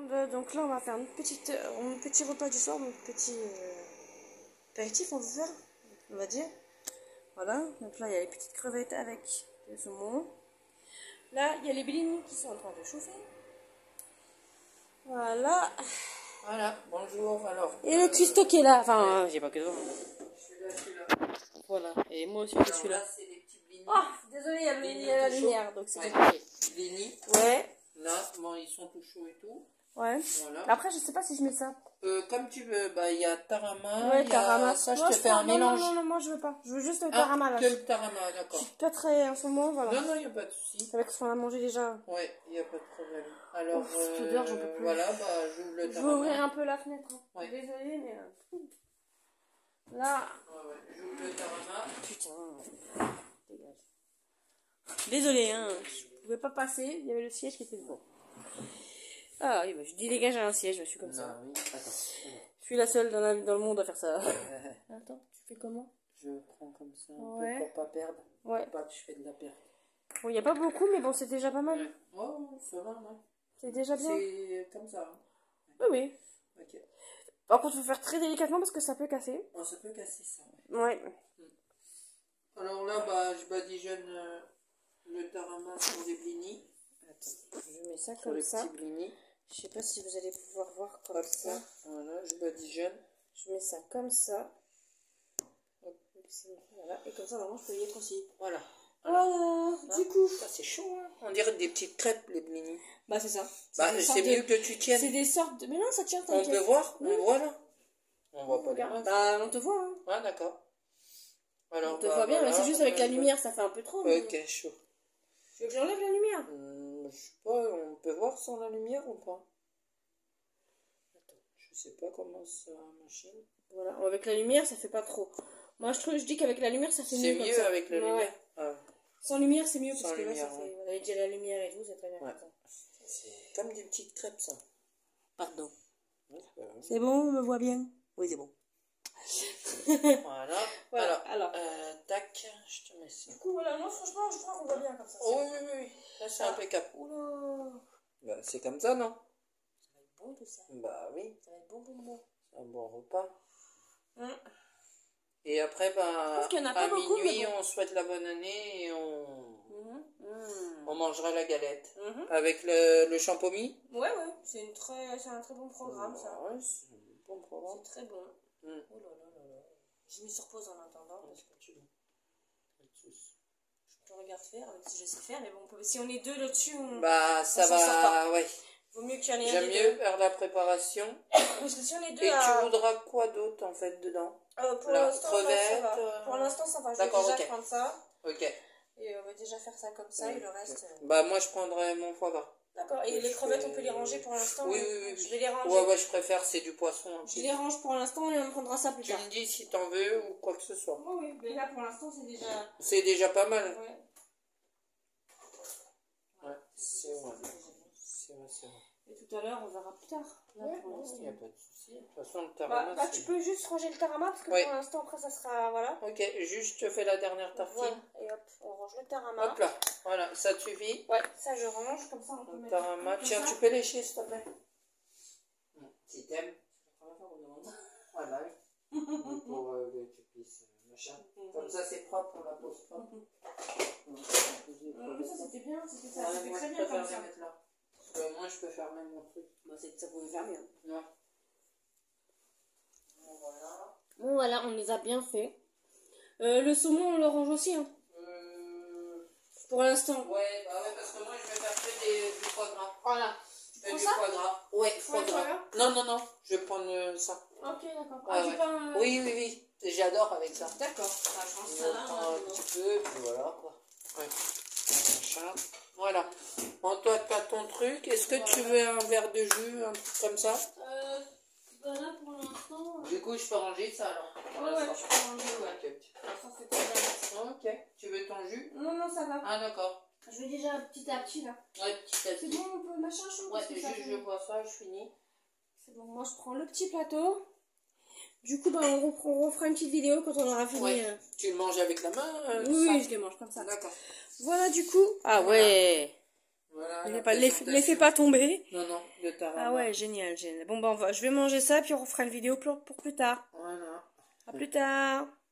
Donc là, on va faire un petit repas du soir, donc petit apéritif, on va faire, on va dire. Voilà, donc là, il y a les petites crevettes avec le saumon. Là, il y a les blinis qui sont en train de chauffer. Voilà. Voilà, bonjour alors. Et le cuistot qui est là. Enfin, j'ai pas que ça. Je suis là. Voilà, et moi aussi, je suis là. Là, c'est des petits blinis. Ah, désolé, il y a la lumière, donc c'est compliqué. Blinis. Ouais. Là, bon, ils sont tout chauds et tout. Ouais. Voilà. Après, je sais pas si je mets ça. Comme tu veux, bah il y a tarama, Ouais, il y a tarama. ça, Moi, je te fais un mélange. Non, moi je veux pas. Je veux juste le tarama là. Que le tarama, Je d'accord. suis pas très en ce moment, voilà. Non, il n'y a pas de souci. Avec ce qu'on a mangé déjà. Ouais, il n'y a pas de problème. Alors, Ouf, cette odeur, j'en peux plus. voilà, bah j'ouvre le Je vais tarama. ouvrir un peu la fenêtre. Hein. Ouais. Désolée, mais là. Ouais, j'ouvre le tarama. Putain. Dégage. Désolée, hein. Je pouvais pas passer. Il y avait le siège qui était devant. Ah oui, bah, je dis dégage à un siège, je suis comme ça. Non, oui, attends. Je suis la seule dans le monde à faire ça. Attends, tu fais comment? Je prends comme ça un Ouais. peu pour pas perdre. Ouais. Pour pas que je fais de la perte. Bon, il n'y a pas beaucoup, mais bon, c'est déjà pas mal. Oh, ça va, non? C'est déjà bien. C'est comme ça. Hein. Oui, oui. Ok. Par contre, il faut faire très délicatement parce que ça peut casser. Oh, ça peut casser ça. Ouais. Alors là, bah, je badigeonne le tarama sur les blinis. Attends, je mets ça Sur comme les ça. petits blinis. Je sais pas si vous allez pouvoir voir comme ça. Voilà, je badigeonne. Je mets ça comme ça. Voilà. Et comme ça, normalement, je peux y être aussi. Voilà. Voilà. Du coup. Ça, c'est chaud, hein. On dirait des petites crêpes, les blinis. Bah, c'est ça. Bah, c'est mieux que tu tiennes. C'est des sortes de. Mais non, ça tient, On t'inquiète. peut voir? Oui. On voit là? On voit pas les Regarde. masses. Bah, on te voit, hein. Ah, d'accord. Alors, On te voit bien, mais c'est juste avec la lumière, ça fait un peu trop. Mais... Ok, chaud. Tu veux que j'enlève la lumière? Je sais pas, on peut voir sans la lumière ou pas? Attends, je sais pas comment ça machine. Voilà, avec la lumière, ça fait pas trop. Moi, je dis qu'avec la lumière, ça fait mieux. C'est comme mieux ça. avec la lumière. Ouais. Ah. Sans lumière, c'est mieux Sans parce que lumière, là, ça fait. On avait déjà la lumière et tout, c'est très bien. Ouais. Comme ça. C'est comme des petites crêpes, ça. Pardon. Ouais, c'est pas grave. C'est bon, on me voit bien? Oui, c'est bon. Voilà. Voilà. Alors. Tac, je te mets ça. Du coup, voilà, non, franchement, je crois qu'on voit bien comme ça. Oh oui, oui, oui. Là, c'est impeccable. Oula. Bah, c'est comme ça, non? Ça va être bon tout ça. Bah oui. Ça va être bon pour moi. C'est un bon repas. Hein. Et après, bah, qu'il y en a pas à beaucoup, minuit, mais bon. on souhaite la bonne année et on mangera la galette. Avec le champomis. Ouais, ouais, c'est un très bon programme, ça. Ouais, c'est un bon programme. C'est très bon. Mm. Oh là là là là. J'ai mis sur pause en attendant. Parce que tu veux. Je te regarde faire, même si je sais faire, mais bon, si on est deux là-dessus, on... Bah, ça s'en sort va, pas. ouais. Vaut mieux qu'il y en ait un J'aime des mieux deux. faire la préparation. Parce que si on est deux Et à... tu voudras quoi d'autre, en fait, dedans? pour la l'instant, crevette, ça va. Pour l'instant, ça va. Je vais d'accord, déjà ok. prendre ça. Ok. Et on va déjà faire ça comme ça, et le reste... Bah, moi, je prendrai mon foie gras. D'accord, et les crevettes, on peut les ranger pour l'instant? Oui, oui, oui. Je vais les ranger. Ouais, je préfère, c'est du poisson. Je les range pour l'instant et on prendra ça plus Tu tard. me dis si t'en veux ou quoi que ce soit. Oui, oui, mais là, pour l'instant, c'est déjà... C'est déjà pas mal. Ouais. Ouais, c'est vrai. C'est vrai, c'est vrai. Et tout à l'heure, on verra plus tard. Là, Ouais, pour l'instant. il n'y a pas de souci. De toute façon, le tarama, Bah, tu peux juste ranger le tarama parce que Ouais. pour l'instant, après, ça sera. Voilà. Ok, juste je fais la dernière tartine. Voilà. Et hop, on range le tarama. Hop là, voilà, ça te suffit. Ouais, ça je range, comme ça on peut Le mettre. tarama, comme tiens, ça. tu peux lécher s'il te plaît. Si t'aimes. C'est la première fois qu'on demande. Ouais, bah oui. Pour que tu puisses, machin. Comme ça, c'est propre, on la pose pas. Mais ça c'était bien, c'était ça. Ouais, C'était moi, très je bien préfère comme ça. les mettre là. Parce que moi, je peux faire même mon truc. Bah, ça pouvait faire mieux. Ouais. Bon, voilà. Bon, voilà, on les a bien fait. Le saumon, on le range aussi, hein. Pour l'instant. Ouais, bah ouais, parce que moi, je vais faire que du foie gras. Voilà. Tu prends Du ça? foie gras. Ouais, foie Ouais, gras. foie Non, non, non, je vais prendre ça. Ok, d'accord. Ah, tu ouais. prends. Oui, oui, oui. J'adore avec ça. D'accord. Bah, je range Je ça là. prends un petit peu, puis voilà, quoi. Ouais. Machin. Voilà. Bon, toi, t'as ton truc. Est-ce que tu veux un verre de jus, un truc comme ça? Bah là, pour l'instant. Du coup, je peux ranger ça, alors. Ouais, je peux ranger, ouais. Ok. Pour l'instant, c'est pas bien. Ok. Tu veux ton jus? Non, non, ça va. Ah, d'accord. Je vais déjà petit à petit là. Ouais, petit à C'est petit. bon, on peut machin chaud. Ouais, parce que ça juste fait- je bois ça, je finis. C'est bon, moi je prends le petit plateau. Du coup, bah, on refera une petite vidéo quand on aura fini. Ouais. Tu le manges avec la main Oui, ça oui, je les mange comme ça. D'accord. Voilà, du coup. Ah Voilà. ouais. Voilà, Les fais pas tomber. Non, non, de tarama. Ah ouais, génial, génial. Bon, bah, je vais manger ça, puis on refera une vidéo pour plus tard. Voilà. À plus tard.